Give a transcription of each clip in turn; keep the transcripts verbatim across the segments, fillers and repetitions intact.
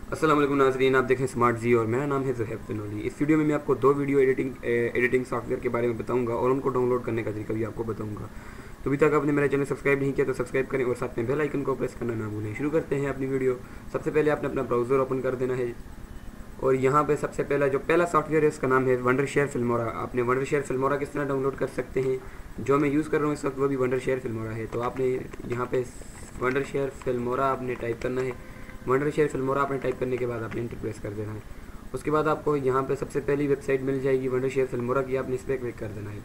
अस्सलाम वालेकुम नाज़रीन, आप देखें स्मार्ट जी और मेरा नाम है ज़ुहैब फ़नोली। इस वीडियो में मैं आपको दो वीडियो एडिटिंग एडिटिंग सॉफ्टवेयर के बारे में बताऊंगा और उनको डाउनलोड करने का तरीका भी आपको बताऊंगा। तो अभी तक आपने मेरा चैनल सब्सक्राइब नहीं किया तो सब्सक्राइब करें और साथ में बेल आइकन को प्रेस करना ना भूलें। शुरू करते हैं अपनी वीडियो। सबसे पहले आपने अपना ब्राउज़र ओपन कर देना है और यहाँ पे सबसे पहला जो पहला सॉफ्टवेयर है उसका नाम है वंडरशेयर फिल्मोरा। आपने वंडरशेयर फिल्मोरा किस तरह डाउनलोड कर सकते हैं, जो मैं यूज़ कर रहा हूँ इस वक्त वो भी वंडरशेयर फिल्मोरा है। तो आपने यहाँ पे वंडरशेयर फिल्मोरा आपने टाइप करना है। वंडरशेयर फिल्मोरा आपने टाइप करने के बाद आपने इंटर प्रेस कर देना है। उसके बाद आपको यहाँ पे सबसे पहली वेबसाइट मिल जाएगी वंडरशेयर फिल्मोरा की, आपने इस पर क्लिक कर देना है।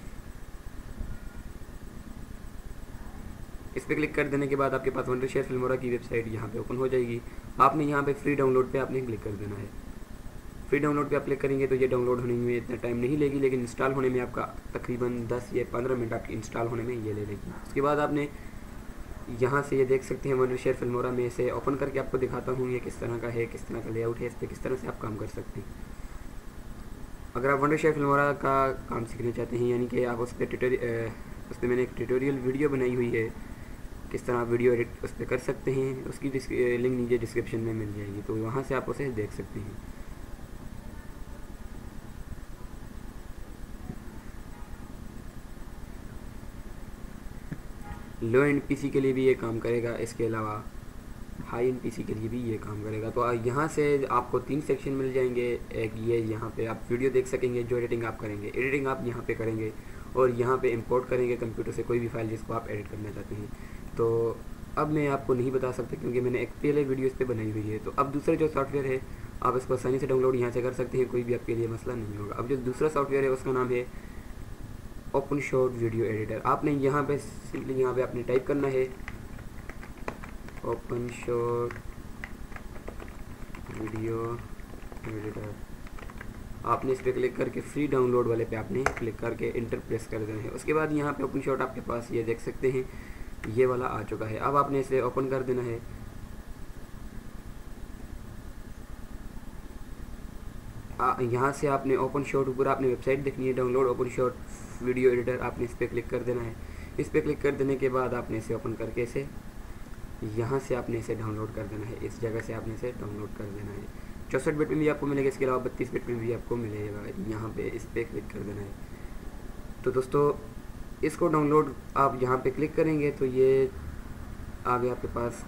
इस पर क्लिक कर देने के बाद आपके पास वंडरशेयर फिल्मोरा की वेबसाइट यहाँ पे ओपन हो जाएगी। आपने यहाँ पे फ्री डाउनलोड पे आपने क्लिक कर देना है। फ्री डाउनलोड पे आप क्लिक करेंगे तो ये डाउनलोड होने में इतना टाइम नहीं लेगी, लेकिन इंस्टॉल होने में आपका तकरीबन दस या पंद्रह मिनट आपकी इंस्टॉल होने में ये ले लेगी। उसके बाद आपने यहाँ से ये देख सकते हैं वंडरशेयर फिल्मोरा में इसे ओपन करके आपको दिखाता हूँ ये किस तरह का है, किस तरह का लेआउट है, इस पर किस तरह से आप काम कर सकते हैं। अगर आप वंडरशेयर फिल्मोरा का काम सीखना चाहते हैं, यानी कि आप उस पर ट्यूटोरियल उस पर मैंने एक ट्यूटोरियल वीडियो बनाई हुई है किस तरह आप वीडियो एडिट उस पर कर सकते हैं, उसकी लिंक नीचे डिस्क्रिप्शन में मिल जाएगी, तो वहाँ से आप उसे देख सकते हैं। लो एंड पीसी के लिए भी ये काम करेगा, इसके अलावा हाई एंड पीसी के लिए भी ये काम करेगा। तो यहाँ से आपको तीन सेक्शन मिल जाएंगे। एक ये यहाँ पे आप वीडियो देख सकेंगे, जो एडिटिंग आप करेंगे एडिटिंग आप यहाँ पे करेंगे और यहाँ पे इंपोर्ट करेंगे कंप्यूटर से कोई भी फाइल जिसको आप एडिट करना चाहते हैं। तो अब मैं आपको नहीं बता सकता क्योंकि मैंने एक पहले वीडियो इस पर बनाई हुई है। तो अब दूसरे जो सॉफ्टवेयर है आप इसको आसानी से डाउनलोड यहाँ से कर सकते हैं, कोई भी आपके लिए मसला नहीं होगा। अब जो दूसरा सॉफ्टवेयर है उसका नाम है ओपन शॉट वीडियो एडिटर। आपने यहाँ पे सिंपली यहाँ पे आपने टाइप करना है ओपन शॉट वीडियो एडिटर। आपने इस पर क्लिक करके फ्री डाउनलोड वाले पे आपने क्लिक करके इंटर प्रेस कर देना है। उसके बाद यहाँ पे ओपन शॉट आपके पास ये देख सकते हैं ये वाला आ चुका है। अब आपने इसे ओपन कर देना है। यहाँ से आपने ओपन शॉट ऊपर आपने वेबसाइट देखनी है download open shot video editor, आपने इस पर क्लिक कर देना है। इस पर क्लिक कर देने के बाद आपने इसे ओपन करके इसे यहाँ से आपने इसे डाउनलोड कर देना है। इस जगह से आपने इसे डाउनलोड कर देना है। चौंसठ बिट में भी आपको मिलेगा, इसके अलावा बत्तीस बिट में भी आपको मिलेगा। यहाँ पे इस पर क्लिक कर देना है। तो दोस्तों इसको डाउनलोड आप यहाँ पे क्लिक करेंगे तो ये आ गया आपके पास,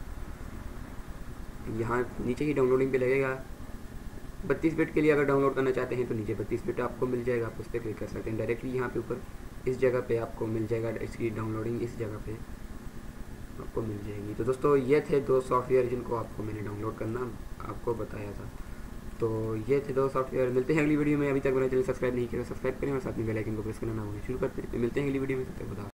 यहाँ नीचे ही डाउनलोडिंग पे लगेगा। बत्तीस बिट के लिए अगर डाउनलोड करना चाहते हैं तो नीचे बत्तीस बिट आपको मिल जाएगा, आप उस पर क्लिक कर सकते हैं। डायरेक्टली यहाँ पे ऊपर इस जगह पे आपको मिल जाएगा, इसकी डाउनलोडिंग इस जगह पे आपको मिल जाएगी। तो दोस्तों ये थे दो सॉफ्टवेयर जिनको आपको मैंने डाउनलोड करना आपको बताया था। तो ये थे दो सॉफ्टवेयर। मिलते हैं अगली वीडियो में। अभी तक मेरा चैनल सब्सक्राइब नहीं किया सब्सक्राइब करें और साथ में बेल आइकन को प्रेस करना ना भूलें। शुरू करते हैं, मिलते हैं अगली वीडियो में। तब तक बता